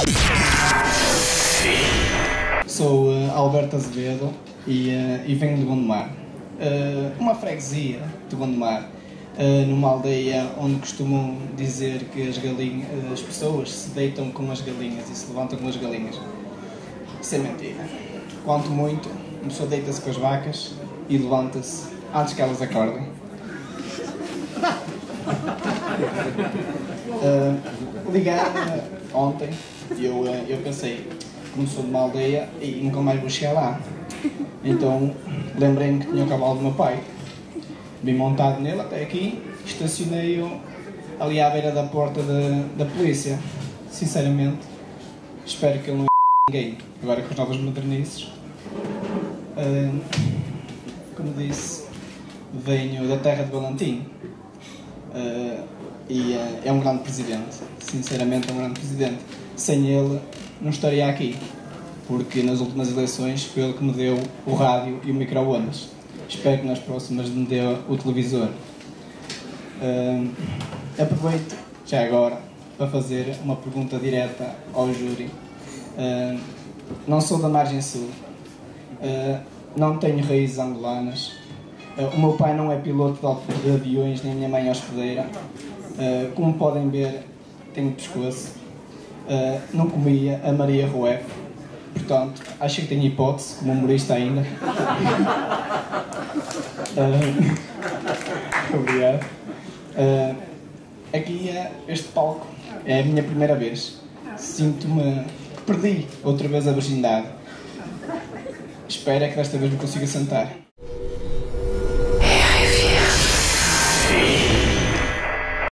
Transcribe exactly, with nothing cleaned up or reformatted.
Sou uh, Alberto Azevedo e, uh, e venho de Gondomar, uh, uma freguesia de Gondomar, uh, numa aldeia onde costumam dizer que as, galinhas, as pessoas se deitam com as galinhas e se levantam com as galinhas. Isso é mentira. Quanto muito, uma pessoa deita-se com as vacas e levanta-se antes que elas acordem. Uh, Ligaram-me ontem e eu, uh, eu pensei, como sou de uma aldeia e nunca mais vou chegar lá. Então lembrei-me que tinha o cavalo do meu pai. Vim montado nele até aqui, estacionei-o ali à beira da porta de, da polícia. Sinceramente, espero que ele não é ninguém, agora com as novas modernices. Uh, como disse, venho da terra de Valentim. Uh, e uh, é um grande presidente, sinceramente é um grande presidente. Sem ele não estaria aqui, porque nas últimas eleições foi ele que me deu o rádio e o micro-ondas. Espero que nas próximas me dê o televisor. Uh, aproveito já agora para fazer uma pergunta direta ao júri. Uh, não sou da margem sul, uh, não tenho raízes angolanas. Uh, o meu pai não é piloto de aviões, nem a minha mãe é hospedeira. Uh, como podem ver, tenho pescoço. Uh, não comia a Maria Rueff, portanto, acho que tenho hipótese, como humorista ainda. uh, Obrigado. Uh, aqui, uh, este palco, é a minha primeira vez. Sinto-me que perdi outra vez a virgindade. Espero é que desta vez me consiga sentar.